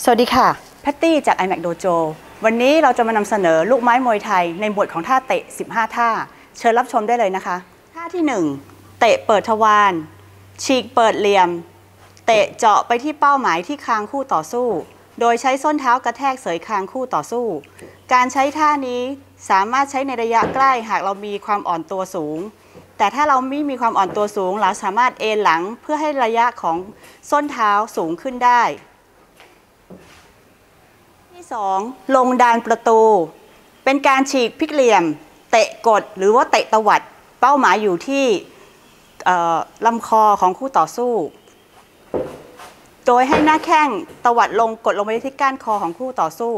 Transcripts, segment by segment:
สวัสดีค่ะแพตตี้จาก iMac Dojo วันนี้เราจะมานำเสนอลูกไม้มวยไทยในหมวดของท่าเตะ15ท่าเชิญรับชมได้เลยนะคะท่าที่1เตะเปิดทวารฉีกเปิดเหลี่ยมเตะเจาะไปที่เป้าหมายที่คางคู่ต่อสู้โดยใช้ส้นเท้ากระแทกเสยคางคู่ต่อสู้การใช้ท่านี้สามารถใช้ในระยะใกล้หากเรามีความอ่อนตัวสูงแต่ถ้าเราไม่มีความอ่อนตัวสูงเราสามารถเอนหลังเพื่อให้ระยะของส้นเท้าสูงขึ้นได้ที่2ลงดานประตูเป็นการฉีกพลิกเหลี่ยมเตะกดหรือว่าเตะตวัดเป้าหมายอยู่ที่ลำคอของคู่ต่อสู้โดยให้หน้าแข้งตวัดลงกดลงไปที่ก้านคอของคู่ต่อสู้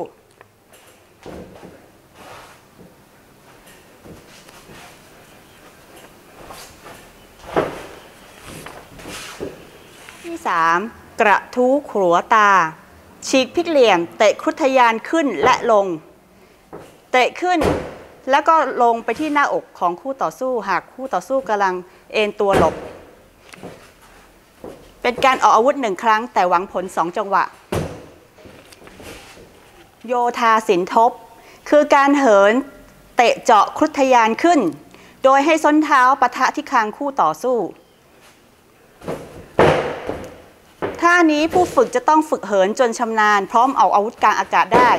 ที่3กระทู้ขัวตาฉีกพลิกเหลี่ยมเตะครุฑทะยานขึ้นและลงเตะขึ้นแล้วก็ลงไปที่หน้าอกของคู่ต่อสู้หากคู่ต่อสู้กำลังเอนตัวหลบเป็นการออกอาวุธ1ครั้งแต่หวังผล2จังหวะโยธาสินทบคือการเหินเตะเจาะครุฑทะยานขึ้นโดยให้ส้นเท้าปะทะที่คางคู่ต่อสู้ท่านี้ผู้ฝึกจะต้องฝึกเหินจนชำนาญพร้อมเอาอาวุธกลางอากาศได้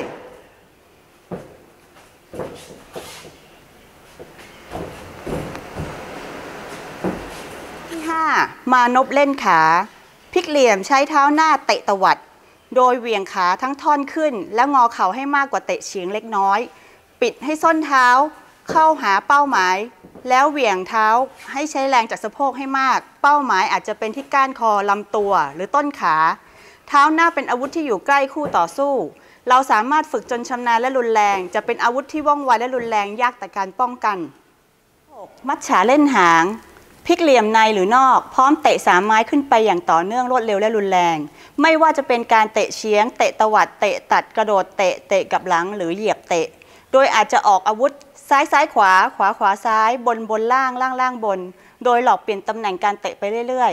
ที่5มานพเล่นขาพลิกเหลี่ยมใช้เท้าหน้าเตะตวัดโดยเหวี่ยงขาทั้งท่อนขึ้นและงอเข่าให้มากกว่าเตะเฉียงเล็กน้อยปิดให้ส้นเท้าเข้าหาเป้าหมายแล้วเหวี่ยงเท้าให้ใช้แรงจากสะโพกให้มากเป้าหมายอาจจะเป็นที่ก้านคอลำตัวหรือต้นขาเท้าหน้าเป็นอาวุธที่อยู่ใกล้คู่ต่อสู้เราสามารถฝึกจนชำนาญและรุนแรงจะเป็นอาวุธที่ว่องไวและรุนแรงยากต่อการป้องกันมัจฉาเล่นหางพลิกเหลี่ยมในหรือนอกพร้อมเตะ3ไม้ขึ้นไปอย่างต่อเนื่องรวดเร็วและรุนแรงไม่ว่าจะเป็นการเตะเฉียงเตะตวัดเตะตัดกระโดดเตะกับหลังหรือเหยียบเตะโดยอาจจะออกอาวุธซ้ายขวาขวาซ้ายบนล่างบนโดยหลอกเปลี่ยนตำแหน่งการเตะไปเรื่อย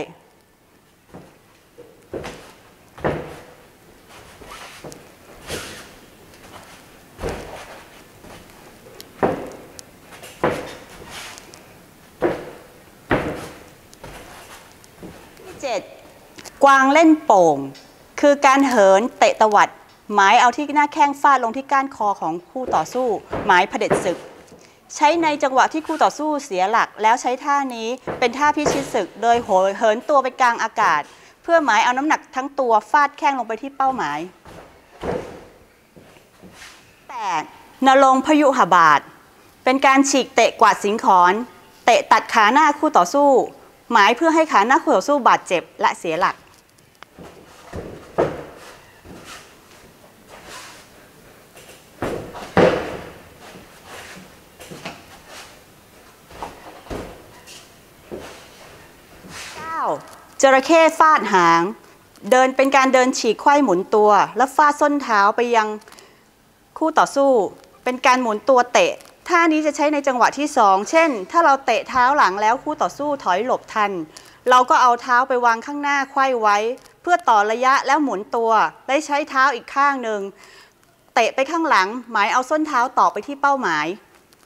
ๆ7กวางเล่นโป่งคือการเหินเตะตวัดหมายเอาที่หน้าแข้งฟาดลงที่ก้านคอของคู่ต่อสู้หมายเผด็จศึกใช้ในจังหวะที่คู่ต่อสู้เสียหลักแล้วใช้ท่านี้เป็นท่าพิชิตศึกโดยเหินตัวไปกลางอากาศเพื่อหมายเอาน้ำหนักทั้งตัวฟาดแข้งลงไปที่เป้าหมาย8นรงค์พยุหบาทเป็นการฉีกเตะกวาดสิงขรเตะตัดขาหน้าคู่ต่อสู้หมายเพื่อให้ขาหน้าคู่ต่อสู้บาดเจ็บและเสียหลักจระเข้ฟาดหางเป็นการเดินฉีกไขว้หมุนตัวและฟาดส้นเท้าไปยังคู่ต่อสู้เป็นการหมุนตัวเตะท่านี้จะใช้ในจังหวะที่2เช่นถ้าเราเตะเท้าหลังแล้วคู่ต่อสู้ถอยหลบทันเราก็เอาเท้าไปวางข้างหน้าไขว้ไว้เพื่อต่อระยะแล้วหมุนตัวได้ใช้เท้าอีกข้างหนึ่งเตะไปข้างหลังหมายเอาส้นเท้าต่อไปที่เป้าหมาย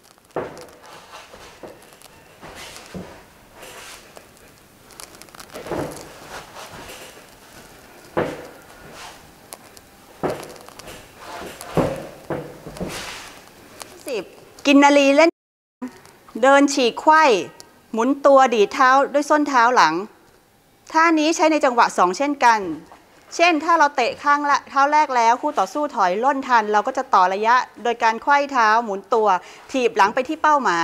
กินนารีเล่นเดินฉีกไขว้หมุนตัวดีดเท้าด้วยส้นเท้าหลังท่านี้ใช้ในจังหวะ2เช่นกันเช่นถ้าเราเตะข้างเท้าแรกแล้วคู่ต่อสู้ถอยล่นทันเราก็จะต่อระยะโดยการไขว้เท้าหมุนตัวถีบหลังไปที่เป้าหมาย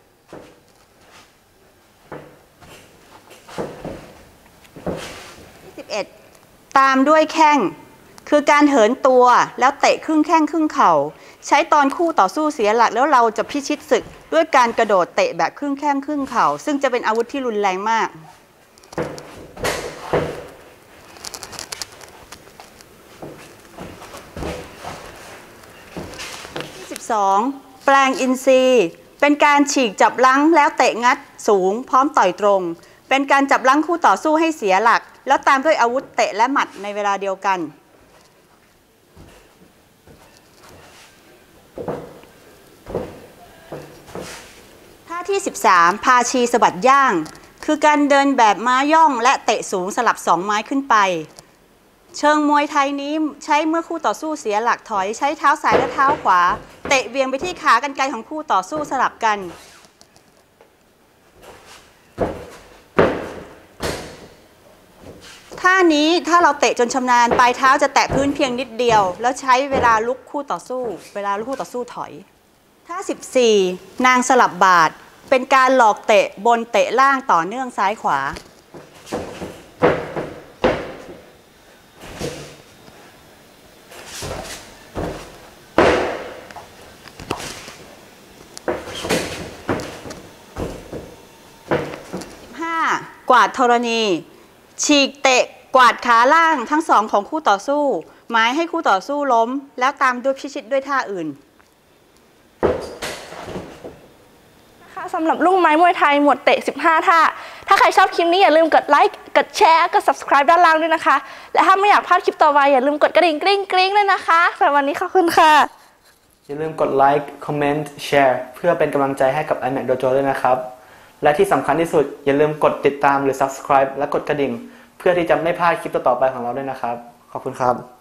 11ตามด้วยแข้งคือการเหินตัวแล้วเตะครึ่งแข้งครึ่งเข่าใช้ตอนคู่ต่อสู้เสียหลักแล้วเราจะพิชิตศึกด้วยการกระโดดเตะแบบครึ่งแข้งครึ่งเข่าซึ่งจะเป็นอาวุธที่รุนแรงมาก12แปลงอินทรีเป็นการฉีกจับลังแล้วเตะงัดสูงพร้อมต่อยตรงเป็นการจับลังคู่ต่อสู้ให้เสียหลักแล้วตามด้วยอาวุธเตะและหมัดในเวลาเดียวกันที่ 13 พาชีสะบัดย่าง คือการเดินแบบม้าย่องและเตะสูงสลับ2 ไม้ขึ้นไปเชิงมวยไทยนี้ใช้เมื่อคู่ต่อสู้เสียหลักถอยใช้เท้าซ้ายและเท้าขวาเตะเวียงไปที่ขากรรไกรของคู่ต่อสู้สลับกันท่านี้ถ้าเราเตะจนชำนาญปลายเท้าจะแตะพื้นเพียงนิดเดียวแล้วใช้เวลาลุกคู่ต่อสู้ถอยท่า 14 นางสลับบาทเป็นการหลอกเตะบนเตะล่างต่อเนื่องซ้ายขวากวาดธรณีฉีกเตะกวาดขาล่างทั้งสองของคู่ต่อสู้หมายให้คู่ต่อสู้ล้มแล้วตามด้วยพิชิตด้วยท่าอื่นนะคะสำหรับลูกไม้มวยไทยหมวดเตะ15ท่าถ้าใครชอบคลิปนี้อย่าลืมกดไลค์กดแชร์กด subscribe ด้านล่างด้วยนะคะและถ้าไม่อยากพลาดคลิปต่อไปอย่าลืมกดกระดิ่งกริ๊งกริ๊งด้วยนะคะสำหรับวันนี้ขอบคุณค่ะอย่าลืมกดไลค์คอมเมนต์แชร์เพื่อเป็นกำลังใจให้กับ iMac Dojo ด้วยนะครับและที่สำคัญที่สุดอย่าลืมกดติดตามหรือ subscribe และกดกระดิ่งเพื่อที่จะไม่พลาดคลิปต่อๆไปของเราด้วยนะครับขอบคุณครับ